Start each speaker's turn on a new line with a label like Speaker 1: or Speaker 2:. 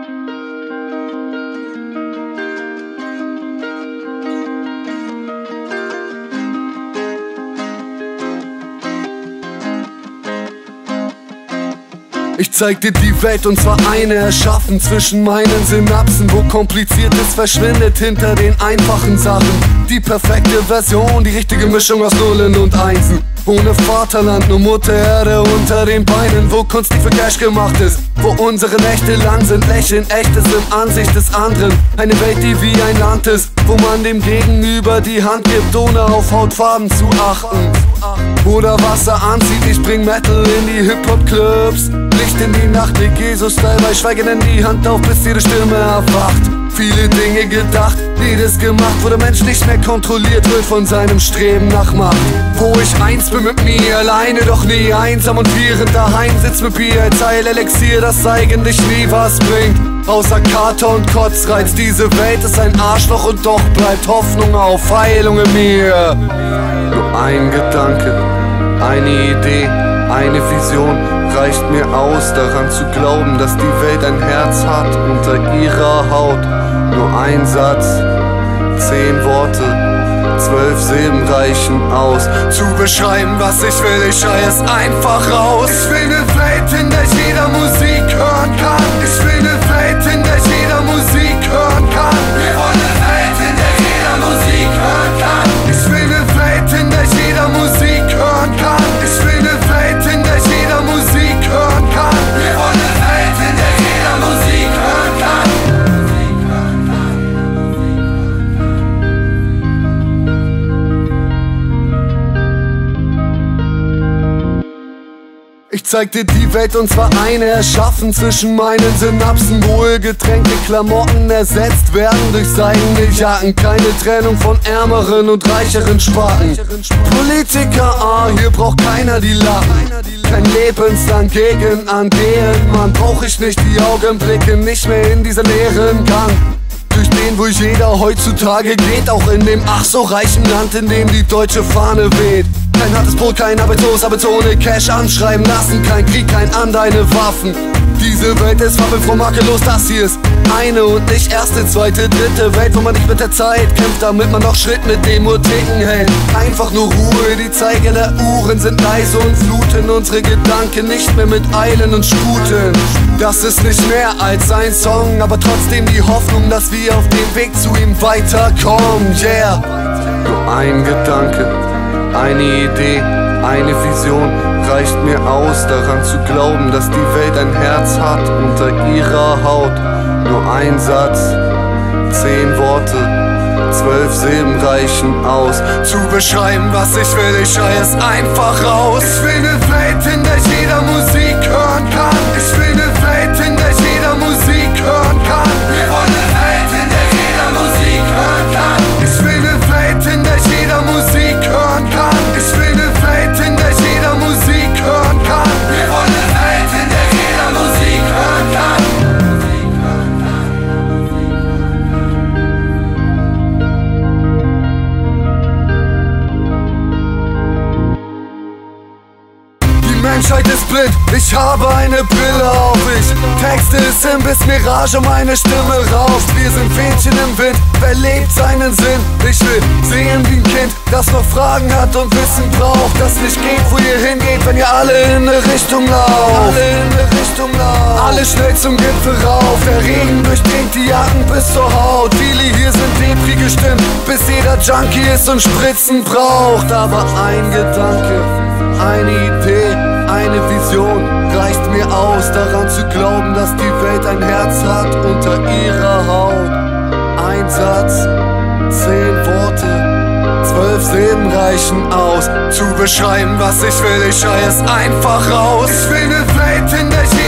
Speaker 1: Ich zeig dir die Welt und zwar eine erschaffen zwischen meinen Synapsen, wo Kompliziertes verschwindet hinter den einfachen Sachen. Die perfekte Version, die richtige Mischung aus Nullen und Einsen. Ohne Vaterland, nur Mutter Erde unter den Beinen, wo Kunst nicht für Cash gemacht ist, wo unsere Nächte lang sind, Lächeln echtes in Ansicht des anderen. Eine Welt, die wie ein Land ist, wo man dem Gegenüber die Hand gibt, ohne auf Hautfarben zu achten oder Wasser anzieht. Ich bring Metal in die Hip-Hop-Clubs, Licht in die Nacht, leg Jesus-Style bei Schweigenden die Hand auf, bis jede Stimme erwacht. Viele Dinge gedacht, jedes gemacht, wo der Mensch nicht mehr kontrolliert wird von seinem Streben nach Macht. Wo ich eins bin mit mir, alleine doch nie einsam und während daheim sitzt mit Bier als Heilelixier, das eigentlich nie was bringt. Außer Kater und Kotzreiz, diese Welt ist ein Arschloch und doch bleibt Hoffnung auf Heilung in mir. Nur ein Gedanke, eine Idee, eine Vision reicht mir aus, daran zu glauben, dass die Welt ein Herz hat unter ihrer Haut. Nur ein Satz, 10 Worte, 12 Silben reichen aus, zu beschreiben, was ich will, ich schrei es einfach raus. Ich will ne Welt, in der jeder Musik hören kann. Ich will ne Welt, in der jeder Musik hören kann. Wir wollen ne Welt, in der jeder Musik hören kann. Ich will ne Welt, in der jeder Musik hören kann. Ich will ne Welt, in der jeder Musik hören kann. Wir wollen ne Welt, in der jeder Musik hören kann. Ich zeig dir die Welt und zwar eine erschaffen zwischen meinen Synapsen, wohlgetränkte Klamotten ersetzt werden durch Seidenjacken. Keine Trennung von ärmeren und reicheren Sparten. Politiker, hier braucht keiner die Lappen. Kein lebenslang gegen an deren Mann brauch ich nicht die Augenblicke, nicht mehr in dieser leeren Gang. Durch den, wo jeder heutzutage geht, auch in dem ach so reichen Land, in dem die deutsche Fahne weht. Kein hartes Brot, kein Arbeitslos, aber ohne Cash anschreiben lassen. Kein Krieg, kein an deine Waffen. Diese Welt ist waffenfroh makellos, das hier ist eine und nicht erste, zweite, dritte Welt, wo man nicht mit der Zeit kämpft, damit man noch Schritt mit dem Urticken hält. Einfach nur Ruhe, die Zeiger der Uhren sind leise und fluten unsere Gedanken nicht mehr mit Eilen und Sputen. Das ist nicht mehr als ein Song, aber trotzdem die Hoffnung, dass wir auf dem Weg zu ihm weiterkommen, yeah. Nur ein Gedanke, eine Idee, eine Vision reicht mir aus, daran zu glauben, dass die Welt ein Herz hat unter ihrer Haut. Nur ein Satz, 10 Worte, 12 Silben reichen aus, zu beschreiben, was ich will, ich schrei es einfach raus. Ich will ne Welt, in der jeder Musik hören kann. Ich will ne Welt, in der jeder Musik hören kann. Wir wollen ne Welt, in der jeder Musik hören kann. Ich will ne Welt, in der jeder Musik hören kann. Ich will ne Welt, in der jeder Musik hören kann. Wir wollen ne Welt, in der jeder Musik hören kann. Die Menschheit ist blind, ich habe eine Brille auf. Ich texte es hin, bis Mirage meine Stimme rauft. Wir sind Fähnchen im Wind, wer lebt seinen Sinn? Ich will sehen wie ein Kind, das noch Fragen hat und Wissen braucht, das nicht geht, wo ihr hingeht, wenn ihr alle in eine Richtung lauft. Alle schnell zum Gipfel rauf, der Regen durchdringt die Jacken bis zur Haut. Viele hier sind depri gestimmt, bis jeder Junkie ist und Spritzen braucht. Aber ein Gedanke, eine Idee, eine Vision reicht mir aus, daran zu glauben, dass die Welt ein Herz hat unter ihrer Haut. Ein Satz, 10 Worte, 12 Silben reichen aus, zu beschreiben, was ich will, ich schrei es einfach raus. Ich will ne Welt, in der